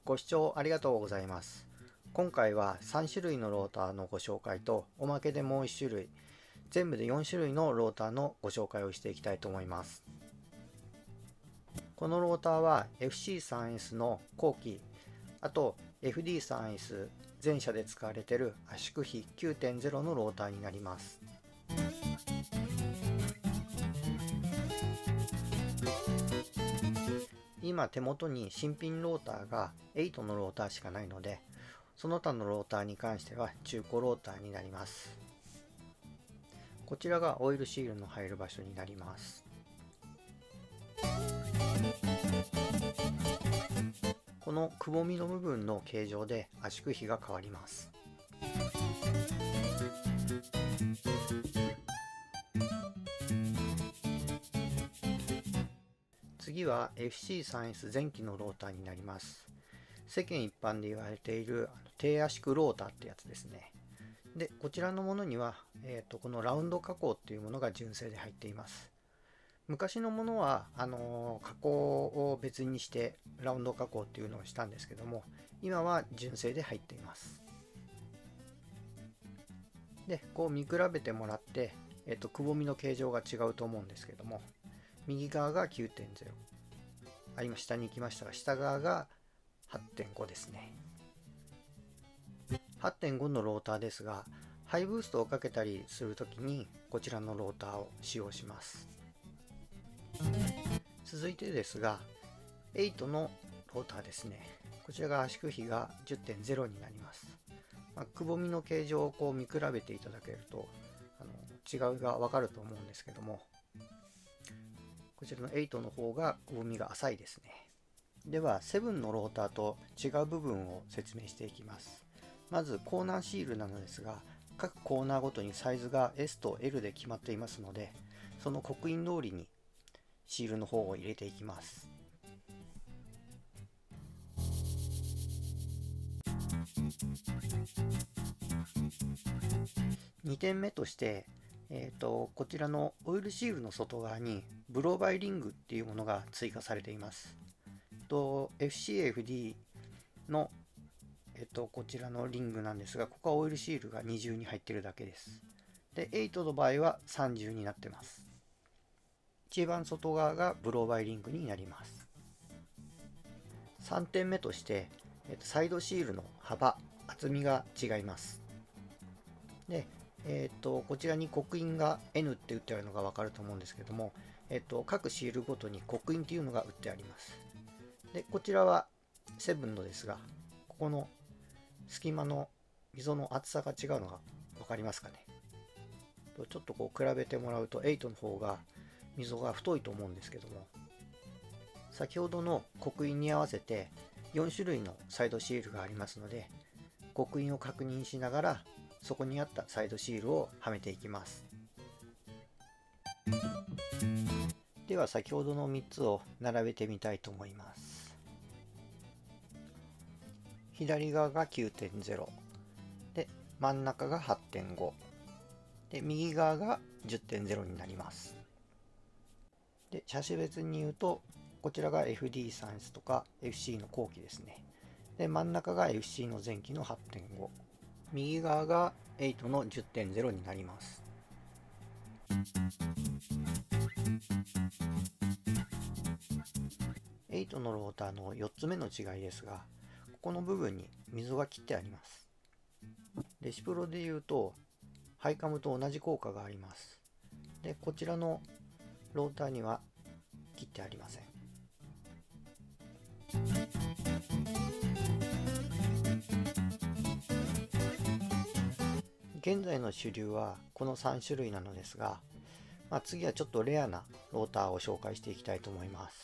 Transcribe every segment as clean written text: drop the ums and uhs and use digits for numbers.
ご視聴ありがとうございます。今回は3種類のローターのご紹介とおまけでもう1種類、全部で4種類のローターのご紹介をしていきたいと思います。このローターは FC3S の後期、あと FD3S 全車で使われている圧縮比 9.0 のローターになります。今手元に新品ローターが8のローターしかないので、その他のローターに関しては中古ローターになります。こちらがオイルシールの入る場所になります。このくぼみの部分の形状で圧縮比が変わります。次は FC3S 前期のローターになります。世間一般で言われている低圧縮ローターってやつですね。で、こちらのものには、このラウンド加工っていうものが純正で入っています。昔のものは加工を別にしてラウンド加工っていうのをしたんですけども、今は純正で入っています。で、こう見比べてもらって、くぼみの形状が違うと思うんですけども、右側が 9.0、今下に行きましたが、下側が 8.5 ですね。8.5 のローターですが、ハイブーストをかけたりするときにこちらのローターを使用します。続いてですが、8のローターですね。こちらが圧縮比が 10.0 になります。くぼみの形状をこう見比べていただけると違いがわかると思うんですけども、こちらの8の方がくぼみが浅いですね。では7のローターと違う部分を説明していきます。まずコーナーシールなのですが、各コーナーごとにサイズが S と L で決まっていますので、その刻印通りにシールの方を入れていきます。2点目として、こちらのオイルシールの外側にブローバイリングっていうものが追加されています。FCFD の、こちらのリングなんですが、ここはオイルシールが二重に入っているだけです。で、8の場合は三重になってます。一番外側がブローバイリングになります。3点目として、サイドシールの幅、厚みが違います。で、こちらに刻印が N って打ってあるのが分かると思うんですけども、各シールごとに刻印というのが打ってあります。で、こちらは7のですが、ここの隙間の溝の厚さが違うのが分かりますかね。ちょっとこう比べてもらうと8の方が溝が太いと思うんですけども、先ほどの刻印に合わせて4種類のサイドシールがありますので、刻印を確認しながらそこにあったサイドシールをはめていきます。では先ほどの3つを並べてみたいと思います。左側が 9.0 で、真ん中が 8.5 で、右側が 10.0 になります。で、車種別に言うと、こちらが FD3S とか FC の後期ですね。で、真ん中が FC の前期の 8.5、右側が8の 10.0 になります。8のローターの4つ目の違いですが、ここの部分に溝が切ってあります。レシプロで言うと、ハイカムと同じ効果があります。で、こちらのローターには切ってありません。現在の主流はこの3種類なのですが、次はちょっとレアなローターを紹介していきたいと思います。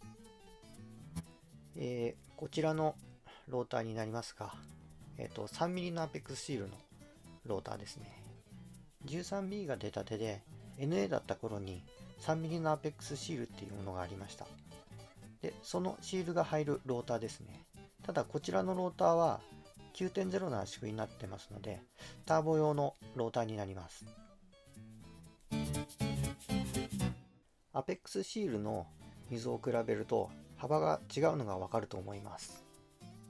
こちらのローターになりますが、3mm のアペックスシールのローターですね。13B が出たてで NA だった頃に 3mm のアペックスシールっていうものがありました。で、そのシールが入るローターですね。ただこちらのローターは 9.0 の圧縮になってますので、ターボ用のローターになります。アペックスシールの溝を比べると幅が違うのがわかると思います。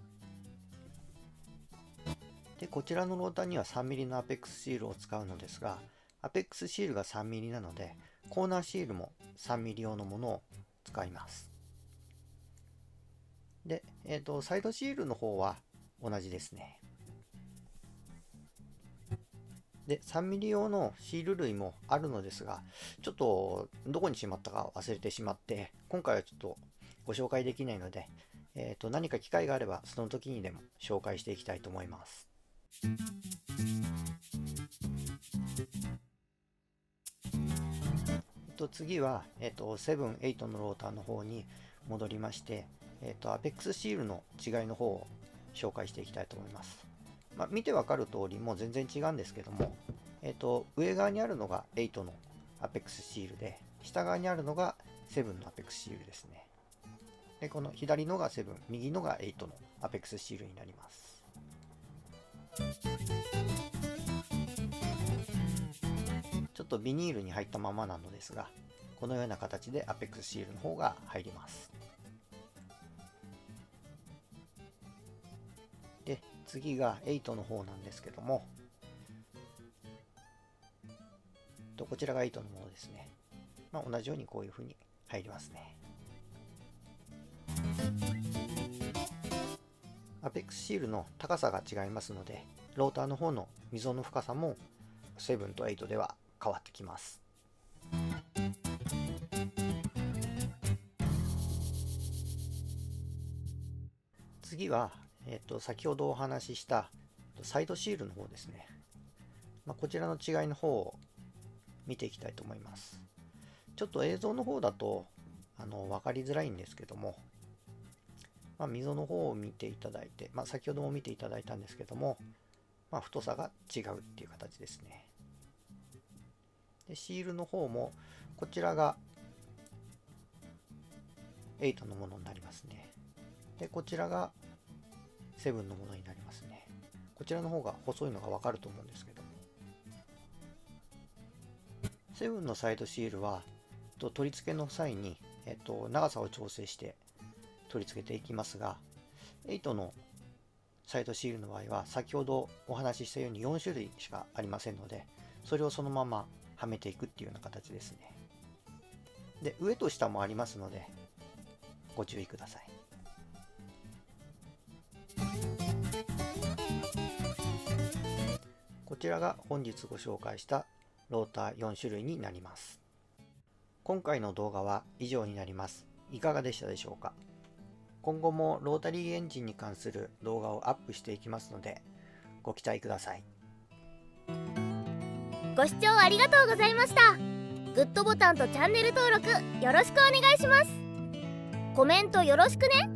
で、こちらのローターには 3mm のアペックスシールを使うのですが、アペックスシールが 3mm なので、コーナーシールも 3mm 用のものを使います。で、サイドシールの方は同じですね。で、3mm 用のシール類もあるのですが、ちょっとどこにしまったか忘れてしまって、今回はちょっとご紹介できないので、何か機会があればその時にでも紹介していきたいと思います。次は、7、8のローターの方に戻りまして、アペックスシールの違いの方を紹介していきたいと思います。見てわかる通りもう全然違うんですけども、上側にあるのが8のアペックスシールで、下側にあるのが7のアペックスシールですね。で、この左のが7、右のが8のアペックスシールになります。ちょっとビニールに入ったままなのですが、このような形でアペックスシールの方が入ります。で、次が8の方なんですけども、こちらが8のものですね。同じようにこういうふうに入りますね。アペックスシールの高さが違いますので、ローターの方の溝の深さも7と8では変わってきます。次は、先ほどお話ししたサイドシールの方ですね。こちらの違いの方を見ていきたいと思います。ちょっと映像の方だと分かりづらいんですけども、溝の方を見ていただいて、先ほども見ていただいたんですけども、太さが違うっていう形ですね。で、シールの方もこちらが8のものになりますね。で、こちらが7のものになりますね。こちらの方が細いのがわかると思うんですけども、7のサイドシールは取り付けの際に、長さを調整して取り付けていきますが、8のサイドシールの場合は先ほどお話ししたように4種類しかありませんので、それをそのままはめていくっていうような形ですね。で、上と下もありますのでご注意ください。こちらが本日ご紹介したローター4種類になります。今回の動画は以上になります。いかがでしたでしょうか。今後もロータリーエンジンに関する動画をアップしていきますので、ご期待ください。 ご視聴ありがとうございました。グッドボタンとチャンネル登録よろしくお願いします。コメントよろしくね。